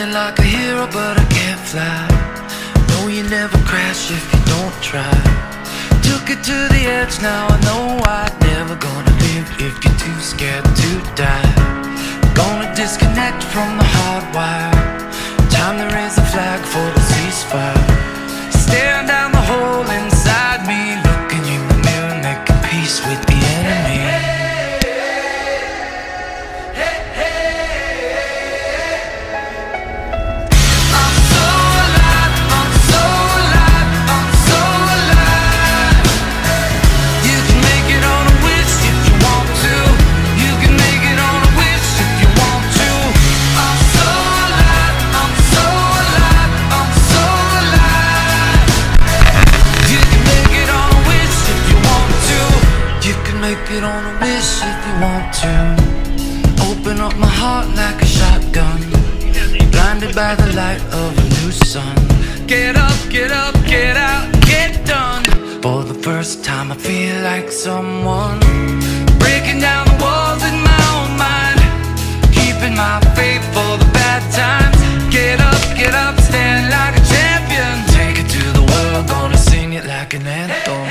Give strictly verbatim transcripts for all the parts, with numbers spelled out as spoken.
Flying like a hero, but I can't fly. No, you never crash if you don't try. Took it to the edge, now I know I'm never gonna live if you're too scared to die. Gonna disconnect from the hard wire. Time to raise a flag for the ceasefire. Staring down the hole inside me, looking in the mirror, making peace with the enemy. Make it on a wish if you want to. Open up my heart like a shotgun, blinded by the light of a new sun. Get up, get up, get out, get done. For the first time I feel like someone, breaking down the walls in my own mind, keeping my faith for the bad times. Get up, get up, stand like a champion. Take it to the world, gonna sing it like an anthem.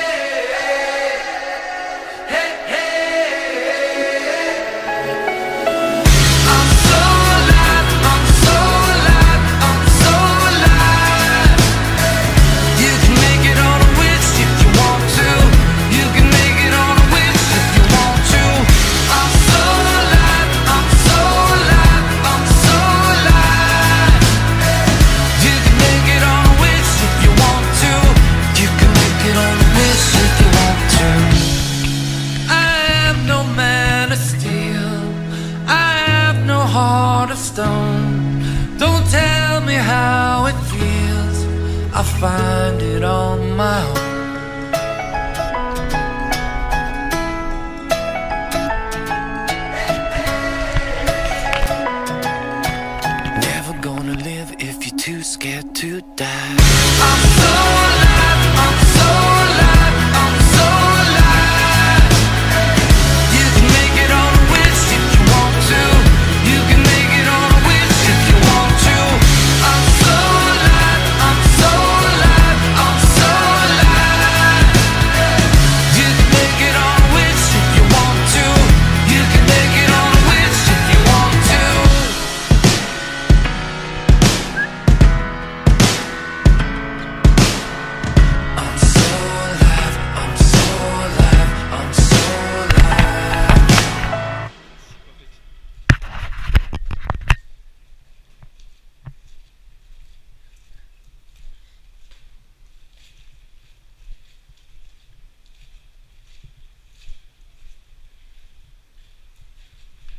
Heart of stone, don't tell me how it feels, I'll find it on my own.